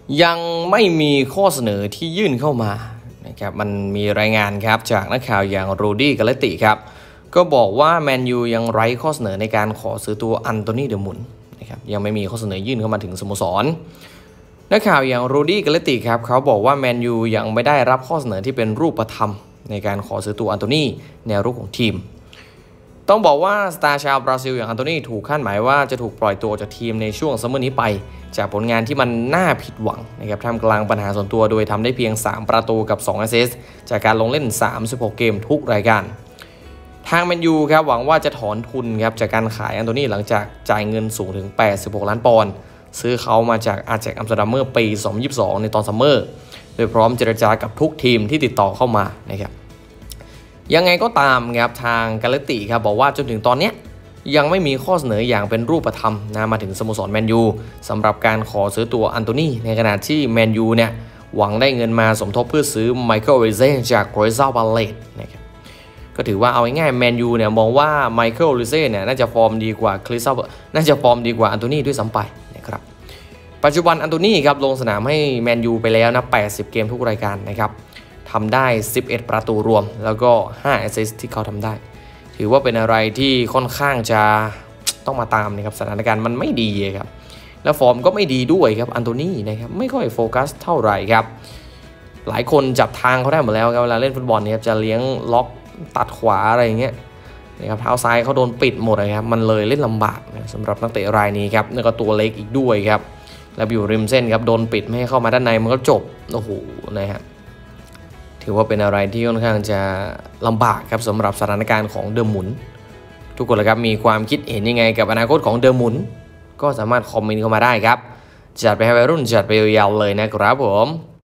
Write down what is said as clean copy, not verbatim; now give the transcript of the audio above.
ยังไม่มีข้อเสนอที่ยื่นเข้ามานะครับมันมีรายงานครับจากนักข่าวอย่างโรดี้กาเลติครับก็บอกว่าแมนยูยังไร้ข้อเสนอในการขอซื้อตัวอันโตนีเดอร์มุนนะครับยังไม่มีข้อเสนอยื่นเข้ามาถึงสโมสรนักข่าวอย่างโรดี้กาเลติครับเขาบอกว่าแมนยูยังไม่ได้รับข้อเสนอที่เป็นรูปธรรมในการขอซื้อตัวอันโตนีแนวรุกของทีมต้องบอกว่าสตาร์ชาวบราซิลอย่างอันโตนีถูกคาดหมายว่าจะถูกปล่อยตัวจากทีมในช่วงซัมเมอร์นี้ไปจากผลงานที่มันน่าผิดหวังนะครับท่ามกลางปัญหาส่วนตัวโดยทำได้เพียง3ประตูกับ2แอสซิสต์จากการลงเล่น36เกมทุกรายการทางแมนยูครับหวังว่าจะถอนทุนครับจากการขายอันโตนีหลังจากจ่ายเงินสูงถึง86ล้านปอนด์ซื้อเขามาจากอาแจ็คอัมสเตอร์ดัมเมื่อปี2022ในตอนซัมเมอร์โดยพร้อมเจรจากับทุกทีมที่ติดต่อเข้ามานะครับยังไงก็ตามครับทางกาเลติครับบอกว่าจนถึงตอนนี้ยังไม่มีข้อเสนออย่างเป็นรูปธรรมมาถึงสโมสรแมนยูสำหรับการขอซื้อตัวอันโตนีในขณะที่แมนยูเนี่ยหวังได้เงินมาสมทบเพื่อซื้อไมเคิลเรเซ่จากโครซาบาเลตนะครับก็ถือว่าเอาง่ายๆแมนยูเนี่ยมองว่าไมเคิลเรเซ่เนี่ยน่าจะฟอร์มดีกว่าน่าจะฟอร์มดีกว่าอันโตนีด้วยซ้ำไปนะครับปัจจุบันอันโตนีครับลงสนามให้แมนยูไปแล้วนะ80เกมทุกรายการนะครับทำได้11ประตูรวมแล้วก็5แอสซิสต์ที่เขาทำได้ถือว่าเป็นอะไรที่ค่อนข้างจะต้องมาตามนะครับสถานการณ์มันไม่ดีครับแล้วฟอร์มก็ไม่ดีด้วยครับอันโตนีนะครับไม่ค่อยโฟกัสเท่าไหร่ครับหลายคนจับทางเขาได้หมดแล้วครับเวลาเล่นฟุตบอลเนี่ยจะเลี้ยงล็อกตัดขวาอะไรอย่างเงี้ยนะครับเท้าซ้ายเขาโดนปิดหมดเลยครับมันเลยเล่นลำบากนะสำหรับนักเตะรายนี้ครับแล้วก็ตัวเล็กอีกด้วยครับแล้วอยู่ริมเส้นครับโดนปิดไม่ให้เข้ามาด้านในมันก็จบโอ้โหนะครับถือว่าเป็นอะไรที่ค่อนข้างจะลำบากครับสำหรับสถานการณ์ของเดอร์มุนทุกคนเลยครับมีความคิดเห็นยังไงกับอนาคตของเดอร์มุนก็สามารถคอมเมนต์เข้ามาได้ครับจัดไปให้วัยรุ่นจัดไปยาวๆเลยนะครับผม